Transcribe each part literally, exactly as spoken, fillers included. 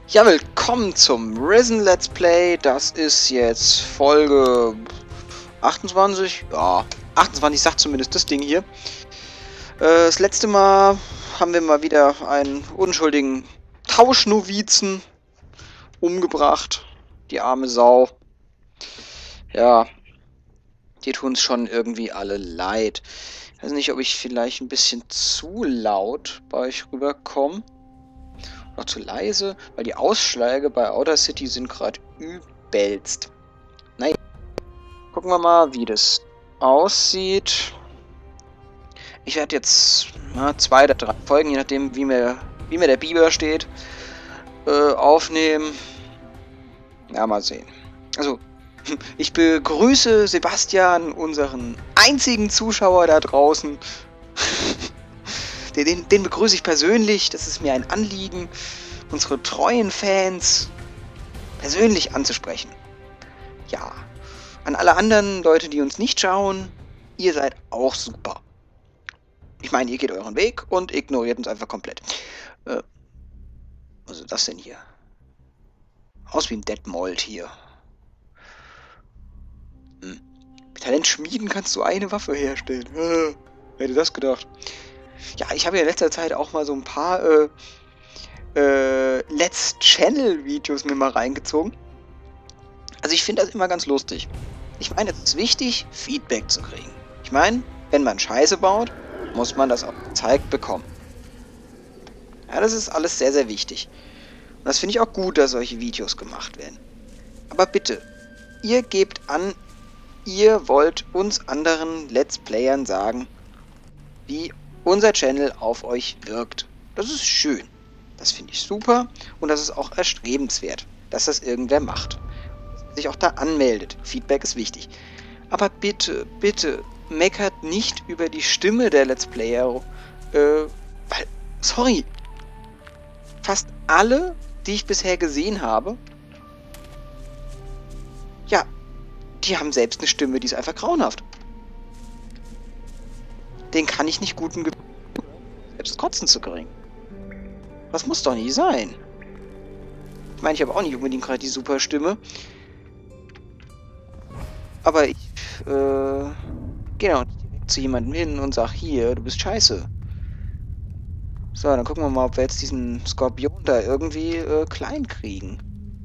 Ja, willkommen zum Risen Let's Play. Das ist jetzt Folge achtundzwanzig. Ja, achtundzwanzig sagt zumindest das Ding hier. Äh, das letzte Mal haben wir mal wieder einen unschuldigen Tauschnovizen umgebracht. Die arme Sau. Ja, die tun es schon irgendwie alle leid. Ich weiß nicht, ob ich vielleicht ein bisschen zu laut bei euch rüberkomme. Noch zu leise, weil die Ausschläge bei Outer City sind gerade übelst. Naja, gucken wir mal, wie das aussieht. Ich werde jetzt na, zwei oder drei Folgen, je nachdem, wie mir, wie mir der Biber steht, äh, aufnehmen. Ja, mal sehen. Also, ich begrüße Sebastian, unseren einzigen Zuschauer da draußen. Den, den begrüße ich persönlich, das ist mir ein Anliegen, unsere treuen Fans persönlich anzusprechen. Ja, an alle anderen Leute, die uns nicht schauen, ihr seid auch super. Ich meine, ihr geht euren Weg und ignoriert uns einfach komplett. Äh, was ist das denn hier? Aus wie ein Detmold hier. Hm. Mit Talent schmieden kannst du eine Waffe herstellen. Äh, wer hätte das gedacht? Ja, ich habe ja in letzter Zeit auch mal so ein paar äh, äh, Let's Channel Videos mir mal reingezogen. Also ich finde das immer ganz lustig. Ich meine, es ist wichtig, Feedback zu kriegen. Ich meine, wenn man Scheiße baut, muss man das auch gezeigt bekommen. Ja, das ist alles sehr, sehr wichtig. Und das finde ich auch gut, dass solche Videos gemacht werden. Aber bitte, ihr gebt an, ihr wollt uns anderen Let's Playern sagen, wie unser Channel auf euch wirkt. Das ist schön. Das finde ich super und das ist auch erstrebenswert, dass das irgendwer macht. Dass sich auch da anmeldet. Feedback ist wichtig. Aber bitte, bitte, meckert nicht über die Stimme der Let's Player. Äh, weil, sorry. Fast alle, die ich bisher gesehen habe, ja, die haben selbst eine Stimme, die ist einfach grauenhaft. Den kann ich nicht guten Ge selbst kotzen zu kriegen. Das muss doch nicht sein. Ich meine, ich habe auch nicht unbedingt gerade die super Stimme. Aber ich äh, gehe auch nicht direkt zu jemandem hin und sage, hier, du bist scheiße. So, dann gucken wir mal, ob wir jetzt diesen Skorpion da irgendwie äh, klein kriegen.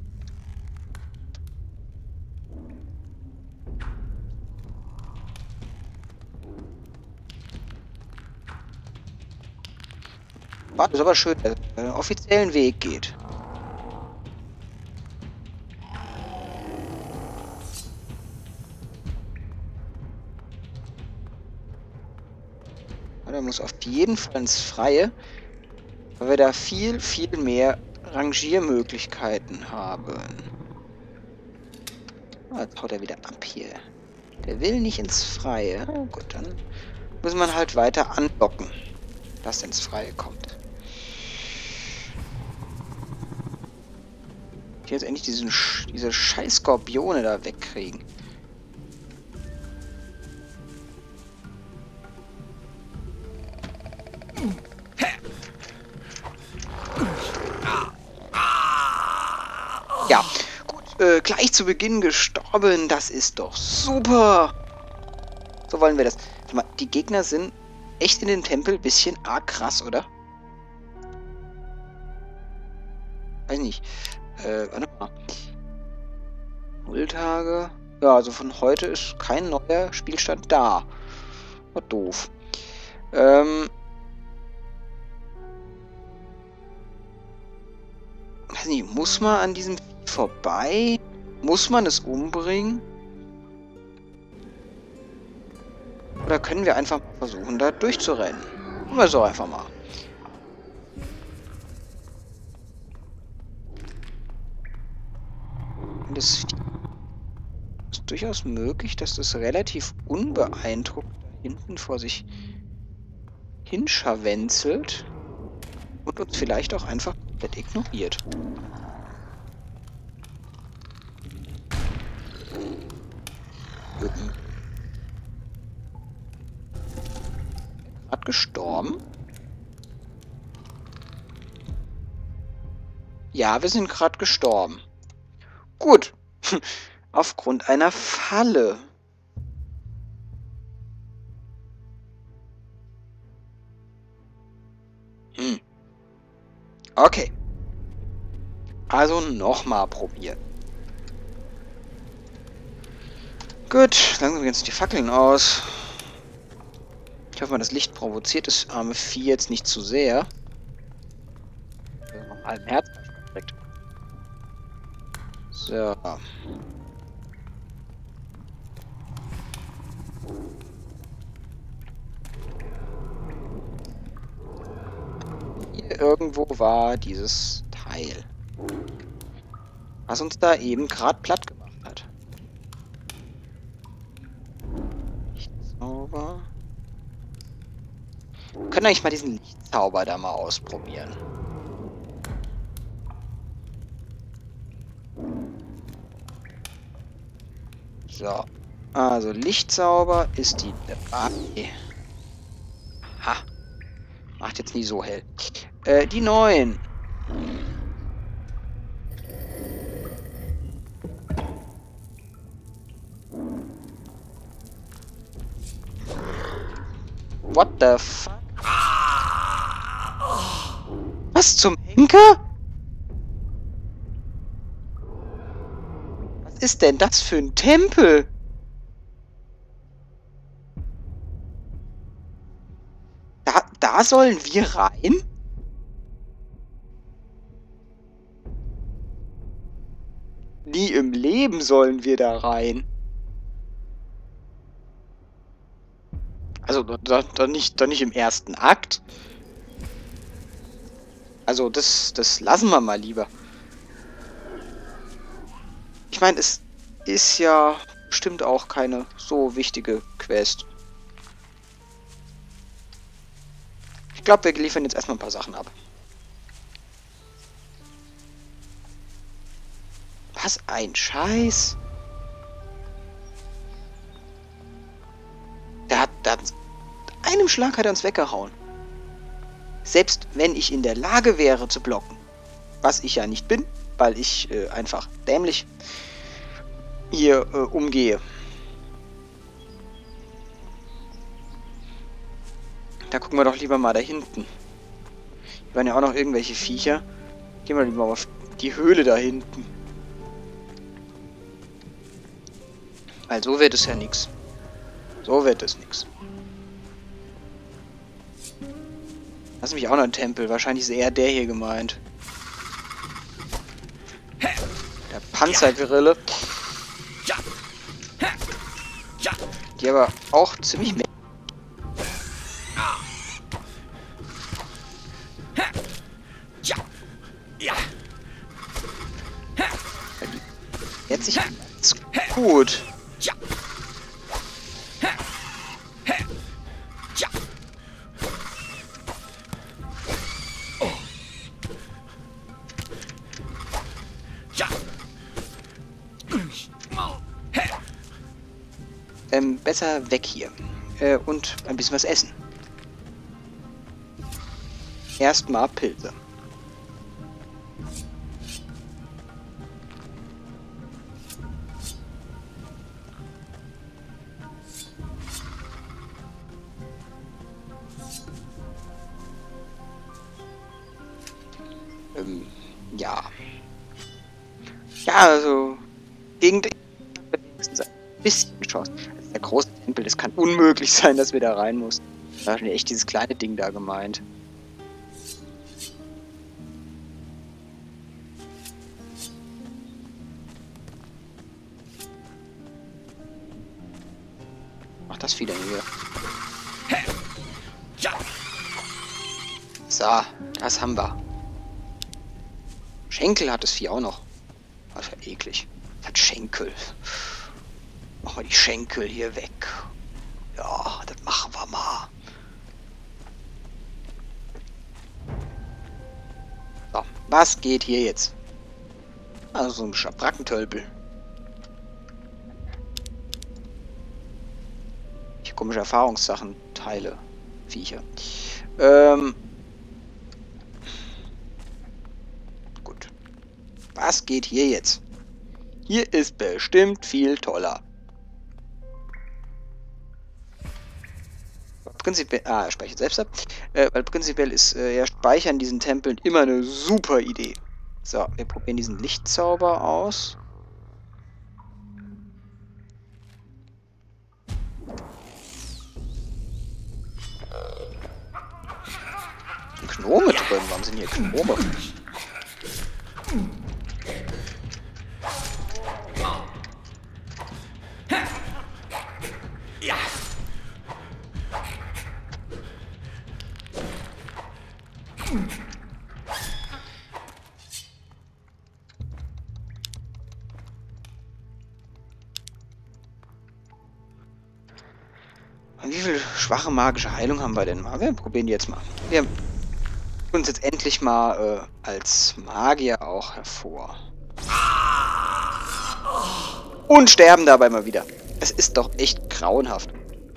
War das aber schön, dass er den offiziellen Weg geht. Da muss auf jeden Fall ins Freie, weil wir da viel, viel mehr Rangiermöglichkeiten haben. Ah, jetzt haut er wieder ab hier. Der will nicht ins Freie. Oh, gut, dann muss man halt weiter andocken, dass er ins Freie kommt. Ich will jetzt endlich diesen, diese scheiß Skorpione da wegkriegen. Ja, gut, äh, gleich zu Beginn gestorben, das ist doch super. So wollen wir das. Mal, die Gegner sind echt in den Tempel ein bisschen arg krass, oder? Weiß nicht. Äh, warte mal. Null Tage. Ja, also von heute ist kein neuer Spielstand da. War doof. Ähm. Weiß nicht, muss man an diesem Vieh vorbei? Muss man es umbringen? Oder können wir einfach versuchen, da durchzurennen? Machen wir so einfach mal. Und es ist durchaus möglich, dass das relativ unbeeindruckt da hinten vor sich hinscharwenzelt und uns vielleicht auch einfach komplett ignoriert. Hat gestorben. Ja, wir sind gerade gestorben. Gut. Aufgrund einer Falle. Hm. Okay. Also nochmal probieren. Gut, langsam gehen uns die Fackeln aus. Ich hoffe mal, das Licht provoziert das arme Vieh jetzt nicht zu sehr. Also noch halb Herz direkt. So. Hier irgendwo war dieses Teil, was uns da eben gerade platt gemacht hat. Lichtzauber. Wir können eigentlich mal diesen Lichtzauber da mal ausprobieren. So. Also Lichtzauber ist die drei. Ha. Macht jetzt nie so hell. Äh, die neun. What the fuck? Was zum Henker? Was ist denn das für ein Tempel? Da, da sollen wir rein? Nie im Leben sollen wir da rein. Also, da, da, nicht, da nicht im ersten Akt. Also, das, das lassen wir mal lieber. Ich meine, es ist ja bestimmt auch keine so wichtige Quest. Ich glaube, wir liefern jetzt erstmal ein paar Sachen ab. Was ein Scheiß. Der hat, der hat einem Schlag hat er uns weggehauen. Selbst wenn ich in der Lage wäre zu blocken, was ich ja nicht bin, weil ich äh, einfach dämlich hier äh, umgehe. Da gucken wir doch lieber mal da hinten. Hier waren ja auch noch irgendwelche Viecher. Gehen wir lieber auf die Höhle da hinten. Weil so wird es ja nichts. So wird es nichts. Das ist nämlich auch noch ein Tempel. Wahrscheinlich ist eher der hier gemeint. Der Panzergrille. Die aber auch ziemlich mächtig. Jetzt sich ganz gut. Ähm, besser weg hier. Äh, und ein bisschen was essen. Erstmal Pilze. Ähm, ja. Ja, also gegen den wenigstens ein bisschen Chance. Also der große Tempel, das kann unmöglich sein, dass wir da rein mussten. Da war schon echt dieses kleine Ding da gemeint. Ach, das wieder hier. So, das haben wir. Schenkel hat das Vieh auch noch. Das ist ja eklig. Das hat Schenkel. Machen wir die Schenkel hier weg. Ja, das machen wir mal. So, was geht hier jetzt? Also so ein Schabrackentölpel. Hier komische Erfahrungssachen, Teile, Viecher. Ähm. Gut. Was geht hier jetzt? Hier ist bestimmt viel toller. Prinzipiell, ah, er speichert selbst ab. Äh, weil prinzipiell ist äh, ja Speichern in diesen Tempeln immer eine super Idee. So, wir probieren diesen Lichtzauber aus. Gnome drin, warum sind hier Gnome? Ja. Und wie viel schwache magische Heilung haben wir denn mal? Wir probieren die jetzt mal. Wir tun uns jetzt endlich mal äh, als Magier auch hervor. Und sterben dabei mal wieder. Es ist doch echt grauenhaft.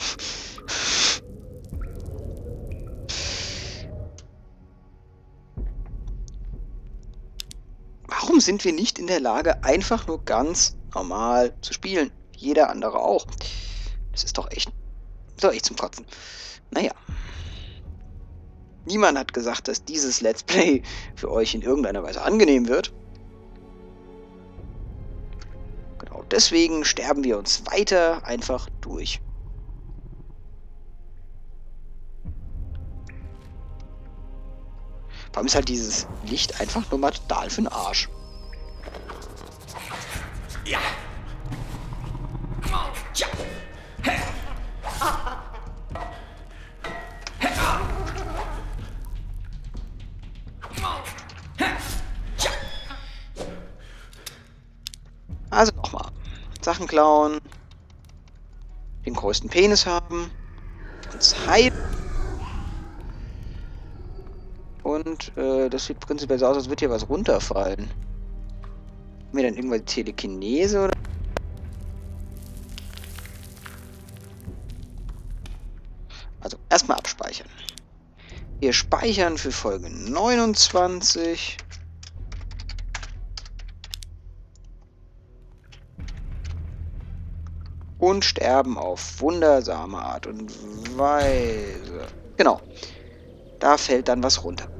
Warum sind wir nicht in der Lage, einfach nur ganz normal zu spielen? Jeder andere auch. Das ist doch echt, doch echt zum Kotzen. Naja. Niemand hat gesagt, dass dieses Let's Play für euch in irgendeiner Weise angenehm wird. Genau deswegen sterben wir uns weiter einfach durch. Vor allem ist halt dieses Licht einfach nur mal total für den Arsch. Ja. Ja. Also nochmal. Sachen klauen. Den größten Penis haben. Uns heilen. Und äh, das sieht prinzipiell so aus, als würde hier was runterfallen. Haben wir dann irgendwann Telekinese oder? Also erstmal abspeichern. Wir speichern für Folge neunundzwanzig. Und sterben auf wundersame Art und Weise. Genau. Da fällt dann was runter.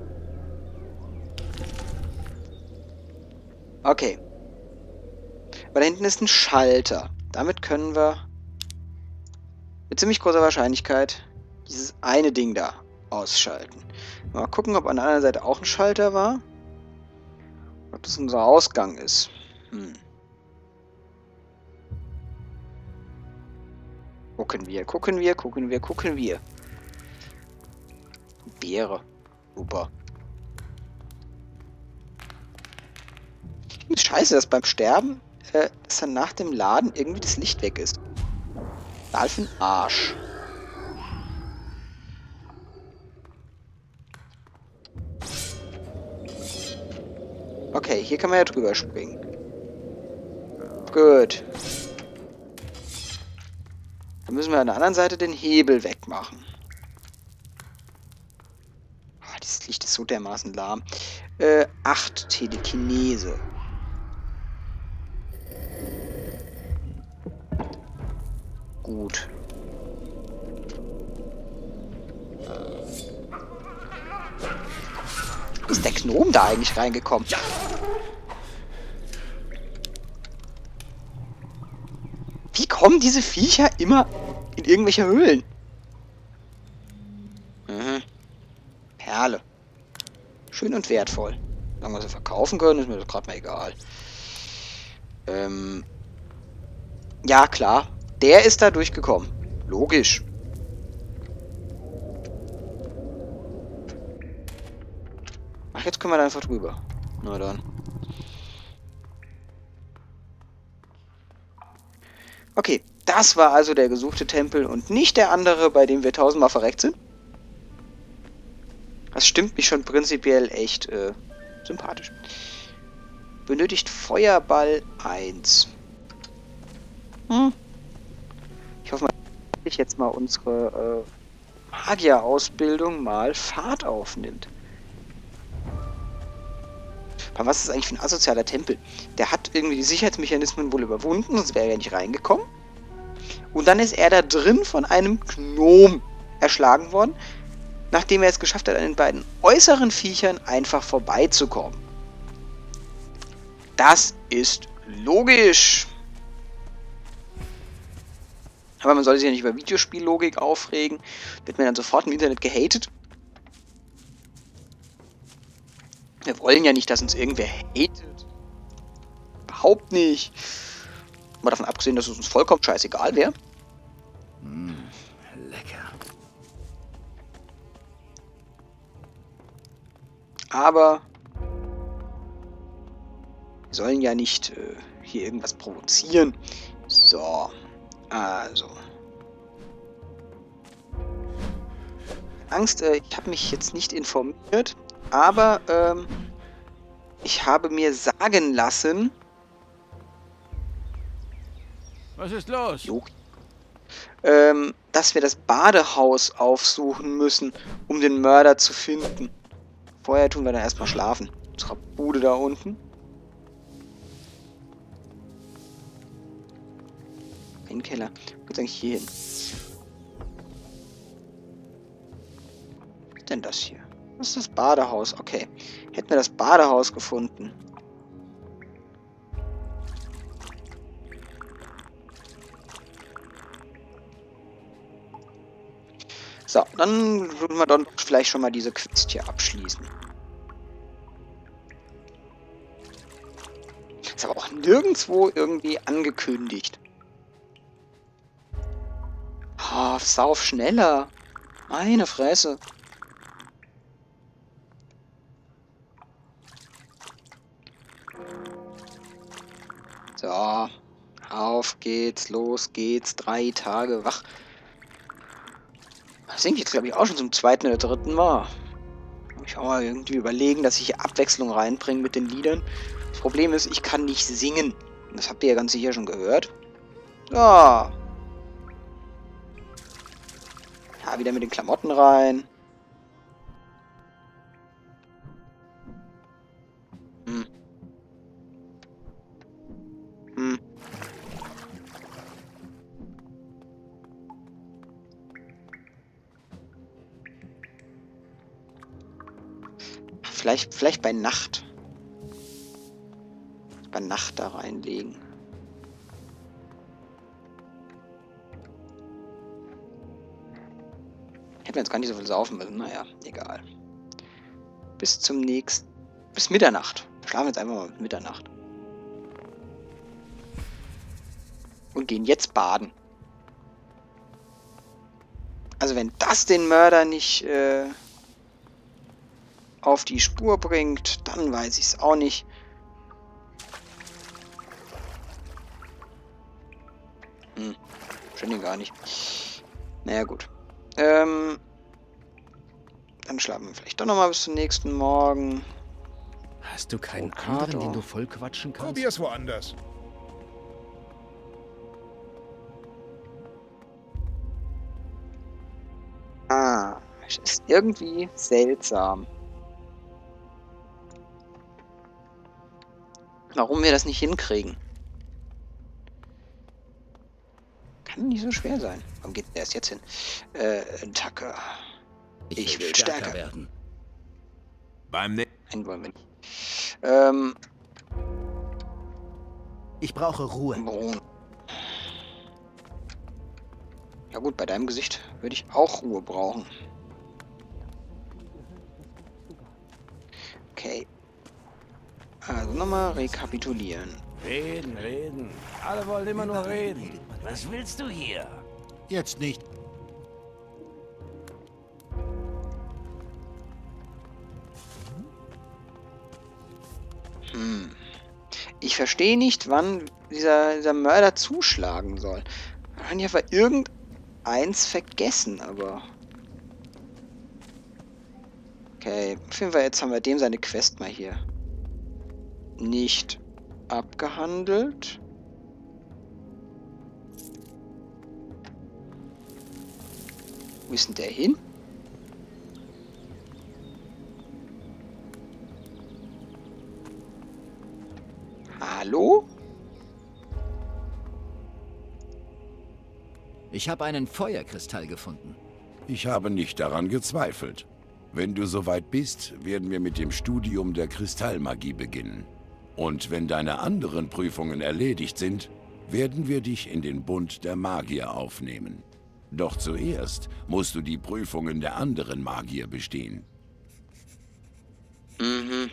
Okay. Aber da hinten ist ein Schalter. Damit können wir mit ziemlich großer Wahrscheinlichkeit dieses eine Ding da ausschalten. Mal gucken, ob an der anderen Seite auch ein Schalter war. Ob das unser Ausgang ist. Hm. Gucken wir, gucken wir, gucken wir, gucken wir. Beere. Super. Ist scheiße, dass beim Sterben, äh, dass dann nach dem Laden irgendwie das Licht weg ist. Total für den Arsch. Okay, hier kann man ja drüber springen. Gut. Dann müssen wir an der anderen Seite den Hebel wegmachen. Ah, dieses Licht ist so dermaßen lahm. Äh, acht Telekinese. Gut. Wie ist der Gnome da eigentlich reingekommen? Wie kommen diese Viecher immer in irgendwelche Höhlen? Mhm. Perle. Schön und wertvoll. Wenn wir sie verkaufen können, ist mir das gerade mal egal. Ähm. Ja, klar. Der ist da durchgekommen. Logisch. Ach, jetzt können wir da einfach drüber. Na dann. Okay, das war also der gesuchte Tempel und nicht der andere, bei dem wir tausendmal verreckt sind. Das stimmt mich schon prinzipiell echt äh, sympathisch. Benötigt Feuerball eins. Hm. Ich hoffe mal, dass ich jetzt mal unsere äh, Magier-Ausbildung mal Fahrt aufnimmt. Aber was ist das eigentlich für ein asozialer Tempel? Der hat irgendwie die Sicherheitsmechanismen wohl überwunden, sonst wäre er ja nicht reingekommen. Und dann ist er da drin von einem Gnom erschlagen worden, nachdem er es geschafft hat, an den beiden äußeren Viechern einfach vorbeizukommen. Das ist logisch. Aber man sollte sich ja nicht über Videospiellogik aufregen. Wird mir dann sofort im Internet gehatet. Wir wollen ja nicht, dass uns irgendwer hatet. Überhaupt nicht. Mal davon abgesehen, dass es uns vollkommen scheißegal wäre. Mm, lecker. Aber wir sollen ja nicht äh, hier irgendwas provozieren. So, also. Angst, äh, ich habe mich jetzt nicht informiert, aber ähm, ich habe mir sagen lassen... Was ist los? Jo, ähm, dass wir das Badehaus aufsuchen müssen, um den Mörder zu finden. Vorher tun wir dann erstmal schlafen. Unsere Bude da unten. Ein Keller. Geht's eigentlich hier hin? Was ist denn das hier? Das ist das Badehaus. Okay. Hätten wir das Badehaus gefunden. So, dann würden wir dann vielleicht schon mal diese Quest hier abschließen. Ist aber auch nirgendwo irgendwie angekündigt. Oh, sauf schneller. Meine Fresse. So, auf geht's, los geht's, drei Tage wach. Das singe ich jetzt, glaube ich, auch schon zum zweiten oder dritten Mal. Ich auch mal irgendwie überlegen, dass ich hier Abwechslung reinbringe mit den Liedern. Das Problem ist, ich kann nicht singen. Das habt ihr ja ganz sicher schon gehört. So. Ja, wieder mit den Klamotten rein. Hm. Hm. Vielleicht, vielleicht bei Nacht. Bei Nacht da reinlegen. Hätten wir jetzt gar nicht so viel saufen müssen. Naja, egal. Bis zum nächsten... Bis Mitternacht. Wir schlafen jetzt einfach mal mit Mitternacht. Und gehen jetzt baden. Also wenn das den Mörder nicht äh, auf die Spur bringt, dann weiß ich es auch nicht. Hm, schön gar nicht. Naja, gut. Ähm, dann schlafen wir vielleicht doch nochmal bis zum nächsten Morgen. Hast du keinen Avocado. anderen, den du voll quatschen kannst? Probier's woanders. Ah, es ist irgendwie seltsam. Warum wir das nicht hinkriegen? Kann nicht so schwer sein. Warum geht der erst jetzt hin? Äh, Tucker. Ich, ich will stärker, stärker werden. Beim ne Nein, wollen wir nicht. Ähm. Ich brauche Ruhe. Bruno. Ja gut, bei deinem Gesicht würde ich auch Ruhe brauchen. Okay. Also nochmal rekapitulieren. Reden, reden. Alle wollen immer nur reden. Was willst du hier? Jetzt nicht. Hm. Ich verstehe nicht, wann dieser, dieser Mörder zuschlagen soll. Man kann ja für irgendeins vergessen, aber... Okay, auf jeden Fall, jetzt haben wir dem seine Quest mal hier nicht abgehandelt. Wo ist denn der hin? Hallo? Ich habe einen Feuerkristall gefunden. Ich habe nicht daran gezweifelt. Wenn du soweit bist, werden wir mit dem Studium der Kristallmagie beginnen. Und wenn deine anderen Prüfungen erledigt sind, werden wir dich in den Bund der Magier aufnehmen. Doch zuerst musst du die Prüfungen der anderen Magier bestehen. Mhm.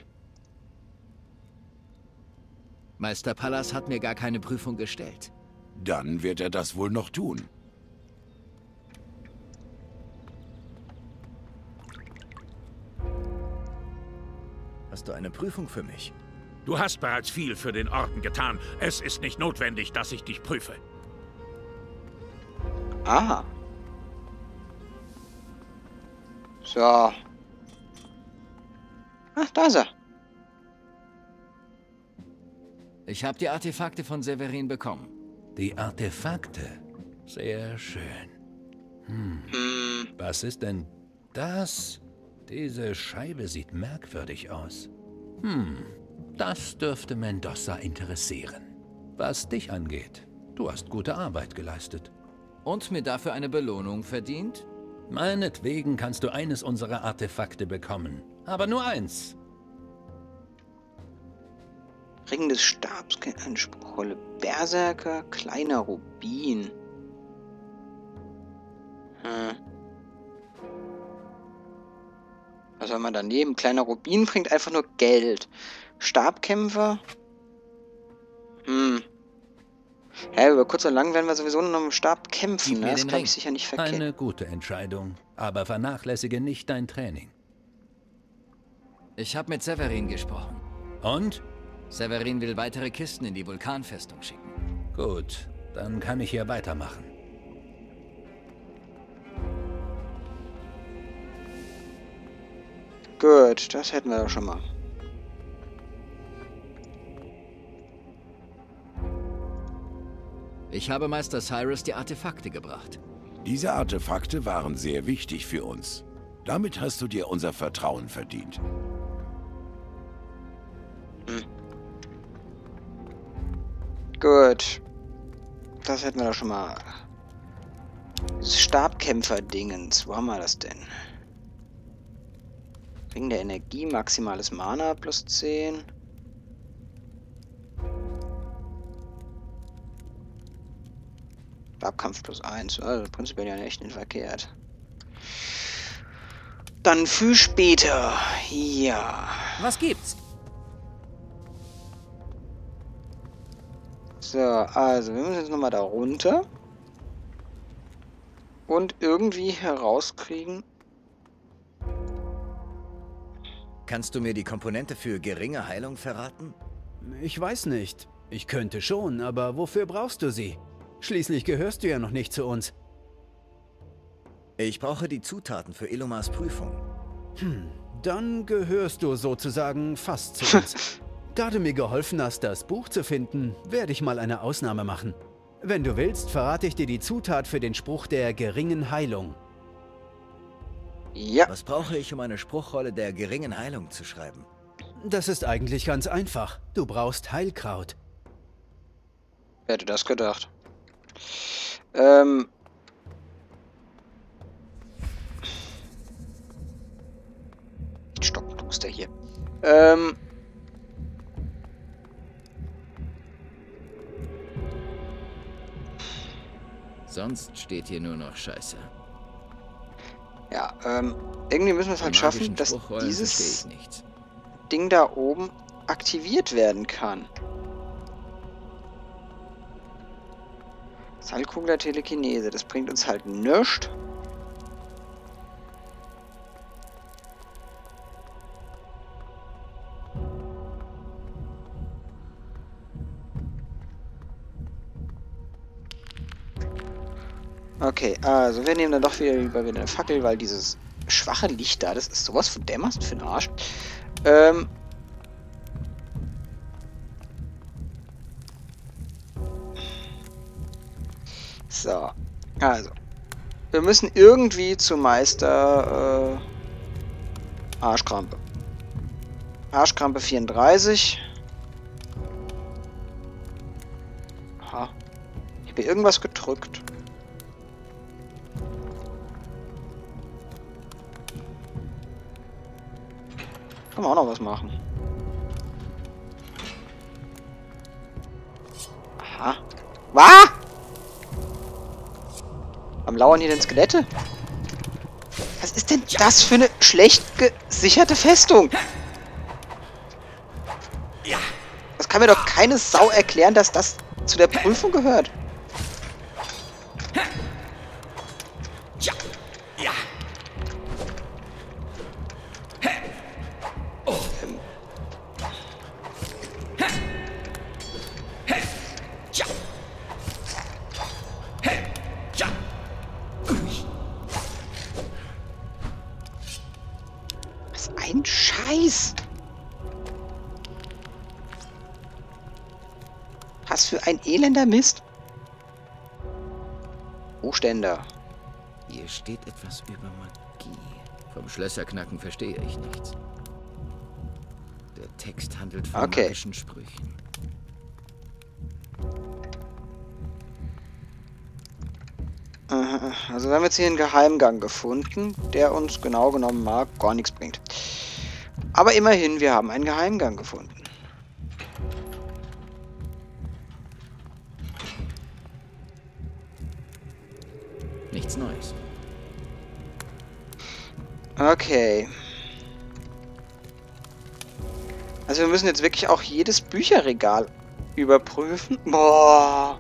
Meister Pallas hat mir gar keine Prüfung gestellt. Dann wird er das wohl noch tun. Hast du eine Prüfung für mich? Du hast bereits viel für den Orden getan. Es ist nicht notwendig, dass ich dich prüfe. Ah. So. Ach, da ist er. Ich habe die Artefakte von Severin bekommen. Die Artefakte? Sehr schön. Hm. Hm. Was ist denn das? Diese Scheibe sieht merkwürdig aus. Hm. Das dürfte Mendoza interessieren. Was dich angeht, du hast gute Arbeit geleistet. Und mir dafür eine Belohnung verdient? Meinetwegen kannst du eines unserer Artefakte bekommen. Aber nur eins. Ring des Stabs, eine Spruchrolle. Berserker, kleiner Rubin. Hm. Was soll man daneben? Kleiner Rubin bringt einfach nur Geld. Stabkämpfer? Hm. Ja, über kurz oder lang werden wir sowieso nur noch im Stab kämpfen. Gib Ne? mir Das den glaube Ring. ich sicher nicht verkehrt. Eine gute Entscheidung. Aber vernachlässige nicht dein Training. Ich habe mit Severin gesprochen. Und? Severin will weitere Kisten in die Vulkanfestung schicken. Gut, dann kann ich hier weitermachen. Gut, das hätten wir doch schon mal. Ich habe Meister Cyrus die Artefakte gebracht. Diese Artefakte waren sehr wichtig für uns. Damit hast du dir unser Vertrauen verdient. Hm. Gut. Das hätten wir doch schon mal. Dieses Stabkämpfer-Dingens. Wo haben wir das denn? Ring der Energie, maximales Mana plus zehn. Stabkampf plus eins. Also prinzipiell ja echt nicht verkehrt. Dann für später. Ja. Was gibt's? So, also wir müssen jetzt nochmal da runter. Und irgendwie herauskriegen. Kannst du mir die Komponente für geringe Heilung verraten? Ich weiß nicht. Ich könnte schon, aber wofür brauchst du sie? Schließlich gehörst du ja noch nicht zu uns. Ich brauche die Zutaten für Illumas Prüfung. Hm, dann gehörst du sozusagen fast zu uns. Da du mir geholfen hast, das Buch zu finden, werde ich mal eine Ausnahme machen. Wenn du willst, verrate ich dir die Zutat für den Spruch der geringen Heilung. Ja. Was brauche ich, um eine Spruchrolle der geringen Heilung zu schreiben? Das ist eigentlich ganz einfach. Du brauchst Heilkraut. Wer hätte das gedacht? Ähm. Stockduster hier. Ähm. Sonst steht hier nur noch Scheiße. Ja, ähm. Irgendwie müssen wir es halt Bei schaffen, magischen dass Spruchrollen dieses verstehe ich nichts. Ding da oben aktiviert werden kann. Salzkugel der Telekinese, das bringt uns halt nichts. Okay, also wir nehmen dann doch wieder lieber wieder eine Fackel, weil dieses schwache Licht da, das ist sowas von dämmerst für den Arsch. Ähm. So, also. Wir müssen irgendwie zu Meister äh, Arschkrampe. Arschkrampe vierunddreißig. habe hier irgendwas gedrückt. Kann man auch noch was machen. Aha. Was? Am lauern hier denn Skelette? Was ist denn das für eine schlecht gesicherte Festung? Das kann mir doch keine Sau erklären, dass das zu der Prüfung gehört. Ähm. Was ein Scheiß! Was für ein elender Mist. Hochständer. Hier steht etwas über Magie. Vom Schlösserknacken verstehe ich nichts. Der Text handelt von Okay. magischen Sprüchen. Also wir haben jetzt hier einen Geheimgang gefunden, der uns genau genommen mag gar nichts bringt. Aber immerhin, wir haben einen Geheimgang gefunden. Nichts Neues. Okay. Also wir müssen jetzt wirklich auch jedes Bücherregal überprüfen. Boah.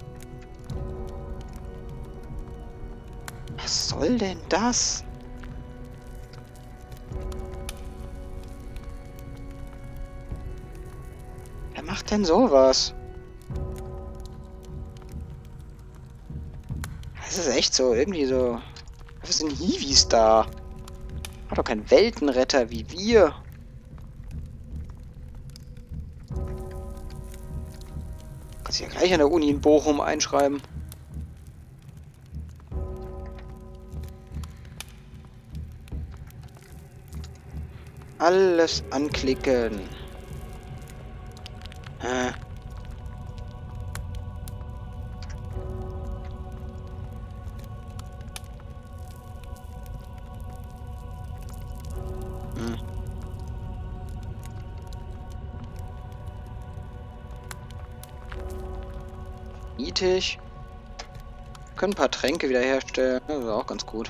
Was soll denn das? Wer macht denn sowas? Das ist echt so, irgendwie so... Was sind Hiwis da? Hat doch kein Weltenretter wie wir. Kannst du ja gleich an der Uni in Bochum einschreiben. Alles anklicken. Äh. Hm. Niedrig. Können ein paar Tränke wiederherstellen. Das ist auch ganz gut.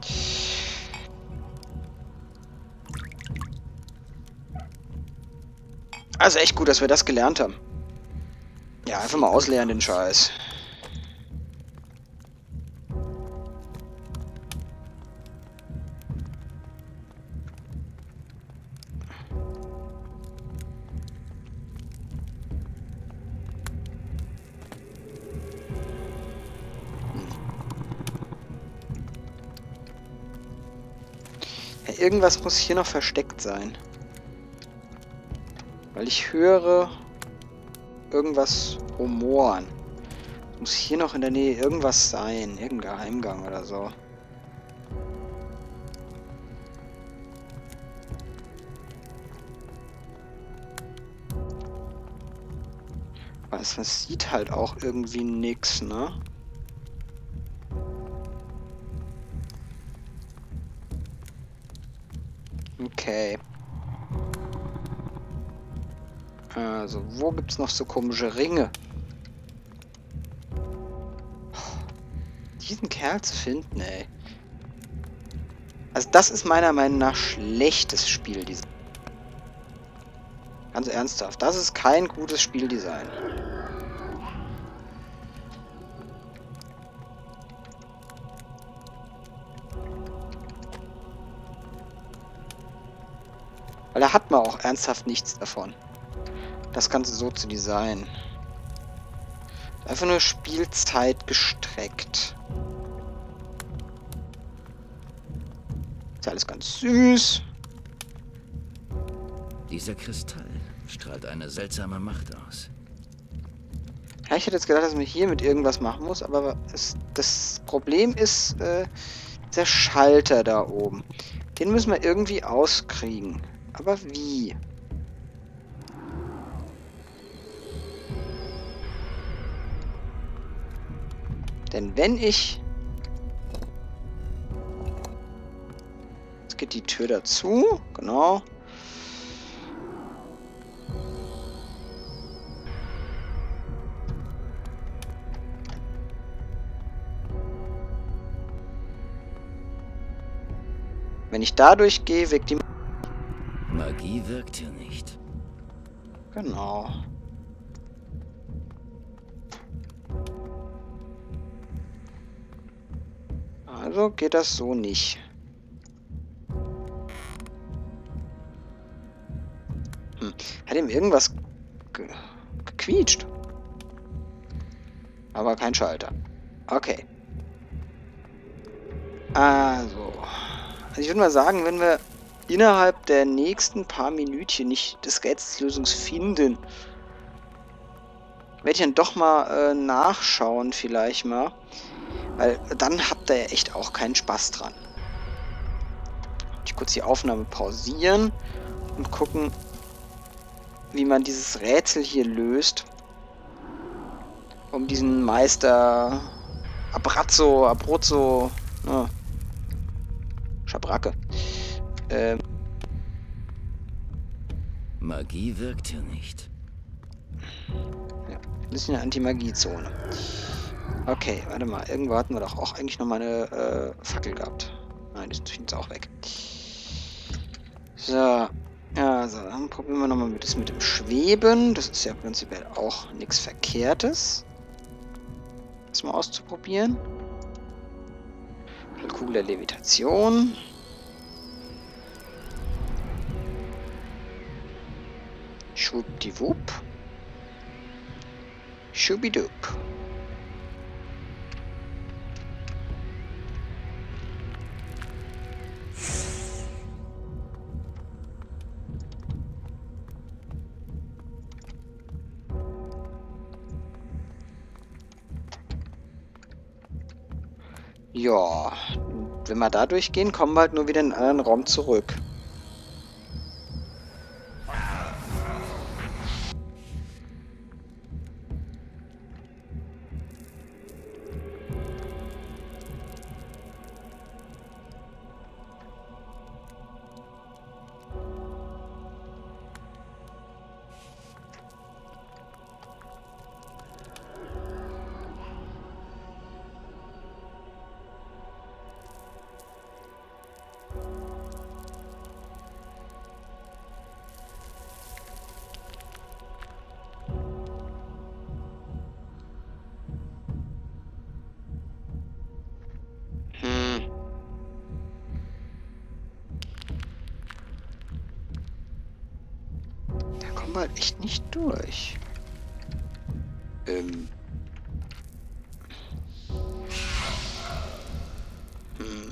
Also echt gut, dass wir das gelernt haben. Ja, einfach mal ausleeren den Scheiß. Ja, irgendwas muss hier noch versteckt sein. Weil ich höre irgendwas rumoren. Muss hier noch in der Nähe irgendwas sein. Irgendein Geheimgang oder so. Aber es sieht halt auch irgendwie nix, ne? Okay. Also, wo gibt's noch so komische Ringe? Diesen Kerl zu finden, ey. Also, das ist meiner Meinung nach schlechtes Spieldesign. Ganz ernsthaft, das ist kein gutes Spieldesign. Weil da hat man auch ernsthaft nichts davon. Das Ganze so zu designen. Einfach nur Spielzeit gestreckt. Ist ja alles ganz süß. Dieser Kristall strahlt eine seltsame Macht aus. Ja, ich hätte jetzt gedacht, dass man hier mit irgendwas machen muss, aber es, das Problem ist äh, dieser Schalter da oben. Den müssen wir irgendwie auskriegen. Aber wie? Denn wenn ich... Jetzt geht die Tür dazu. Genau. Wenn ich dadurch gehe, wirkt die... Magie wirkt hier nicht. Genau. Also geht das so nicht. Hm. Hat ihm irgendwas ge gequietscht? Aber kein Schalter. Okay. Also. Also ich würde mal sagen, wenn wir innerhalb der nächsten paar Minütchen nicht des Rätselslösungs finden, werde ich dann doch mal äh, nachschauen vielleicht mal. Weil dann habt ihr ja echt auch keinen Spaß dran. Ich kurz die Aufnahme pausieren und gucken, wie man dieses Rätsel hier löst. Um diesen Meister Abrazzo, Abruzzo, ne, Schabracke. Ähm. Magie wirkt hier nicht. Ja, das ist eine Anti-Magie-Zone. Okay, warte mal. Irgendwo hatten wir doch auch eigentlich noch mal eine äh, Fackel gehabt. Nein, die sind jetzt auch weg. So. Also, dann probieren wir nochmal das mit dem Schweben. Das ist ja prinzipiell auch nichts Verkehrtes. Das mal auszuprobieren. Kugel der Levitation. Schwuppdiwupp. Schubidup. Ja, wenn wir da durchgehen, kommen wir halt nur wieder in einen anderen Raum zurück. Halt echt nicht durch. Ähm. Hm.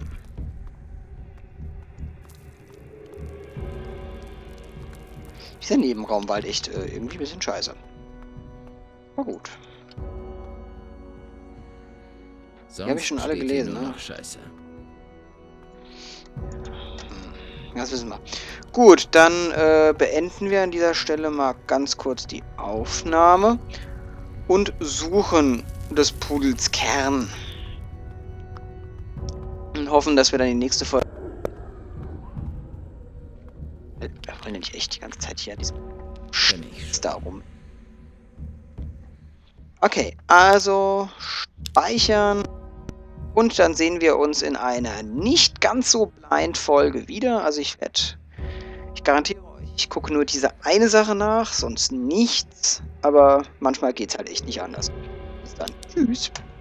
Dieser Nebenraum war halt echt äh, irgendwie ein bisschen scheiße. War gut. Die habe ich schon alle gelesen, ne? Scheiße. Das wissen wir. Gut, dann äh, beenden wir an dieser Stelle mal ganz kurz die Aufnahme und suchen des Pudels Kern. Und hoffen, dass wir dann die nächste Folge... Wir wollen ja nicht echt die ganze Zeit hier an diesem Sch da rum. Okay, also speichern. Und dann sehen wir uns in einer nicht ganz so blind Folge wieder. Also ich werde... Ich garantiere euch, ich gucke nur diese eine Sache nach, sonst nichts. Aber manchmal geht es halt echt nicht anders. Bis dann. Tschüss.